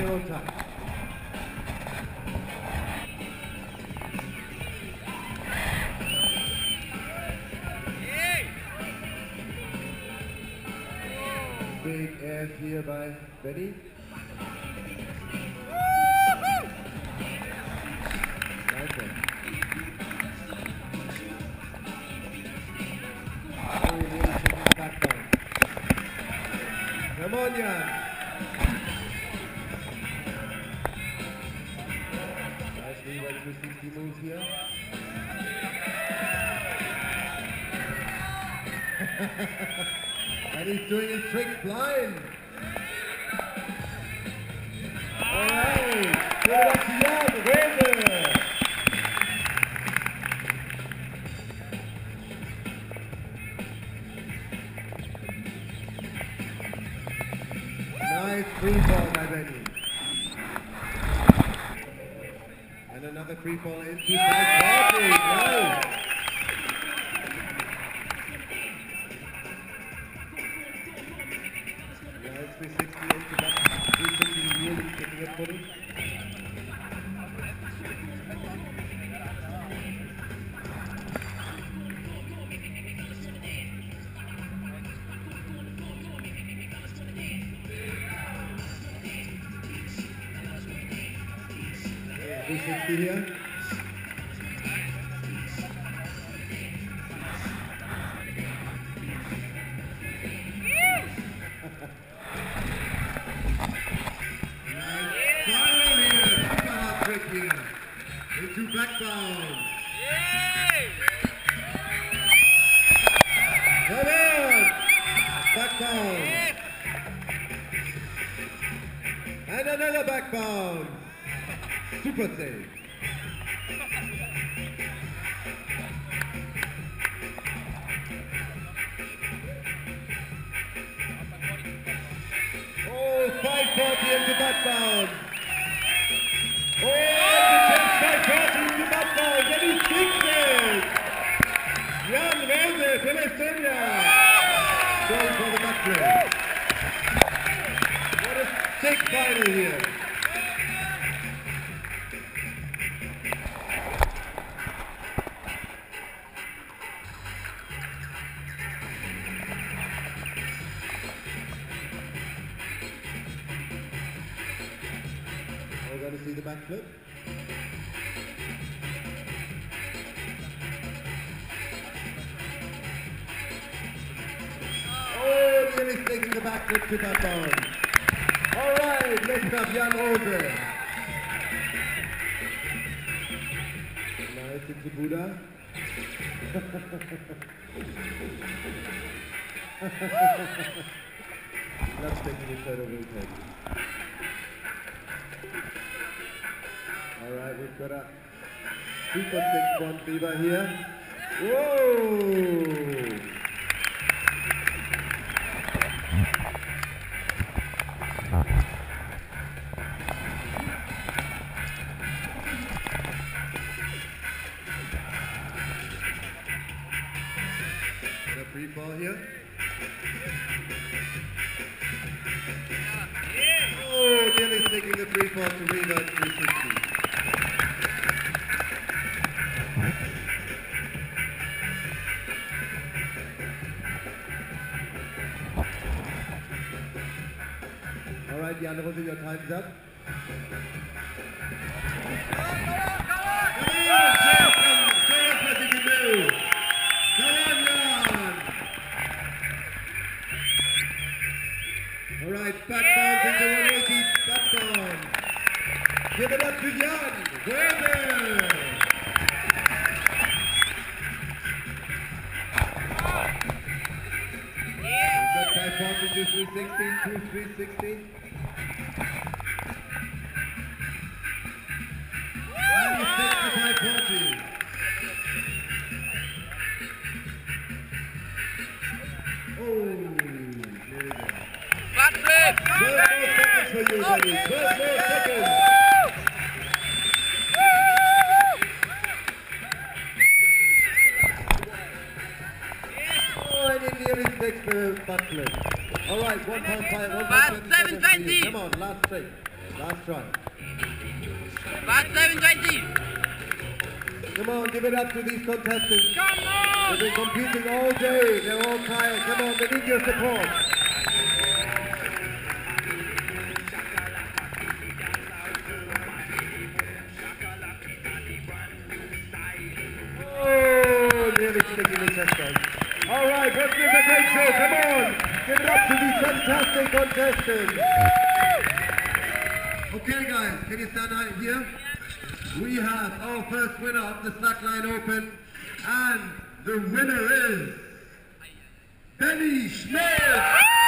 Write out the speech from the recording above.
final touch. Big air here by Benny. Nice one. Very nearly taking the back down. Come on, Jan. Nice leeway 360 moves here. And he's doing his trick blind. All right, give it up to Jan, winner. Nice free fall by Benny. And another free fall into 540. Nice. Nice 360 into that. 360 really taking it fully. Yeah, 360 here. Into backbound. Come on! Backbound. And another backbound. Super save. Oh, 540 into backbound. Oh, the chest by Carter into backbound, and he sinks it! Jan Rose, Celestina! Going for the backplay. What a sick final here. We're going to see the backflip. Oh, nearly taking the backflip to backbound. All right, next up, Jan Rose. Nice into Buddha. That's taking it right over his head. All right, we've got a 2.61 fever here. Whoa! Got a free fall here. Oh, nearly taking the free fall to revert 360. All right, Jan Rose, your time's up. Come on, show us what you can do. Come on, Jan. All right, backbound into 180, backbound. Give it up to Jan. Winner. We've got 540 to 360, 360. And he takes the 540. Oh, there we go. Flat flip! 12 more seconds for you, buddy. 12 more seconds. Oh, and he nearly takes the butt flip. All right, 1.5, 1.7. 720. Come on, last trick. Last try. Last 720. Come on, give it up to these contestants. Come on! They've been competing all day. They're all tired. Come on, they need your support. Oh, nearly sticking the chest on. All right, wasn't it a great show? Come on, give it up to these fantastic contestants. Okay, guys, can you stand right here? We have our first winner of the Slackline Open, and the winner is Benny Schmidt!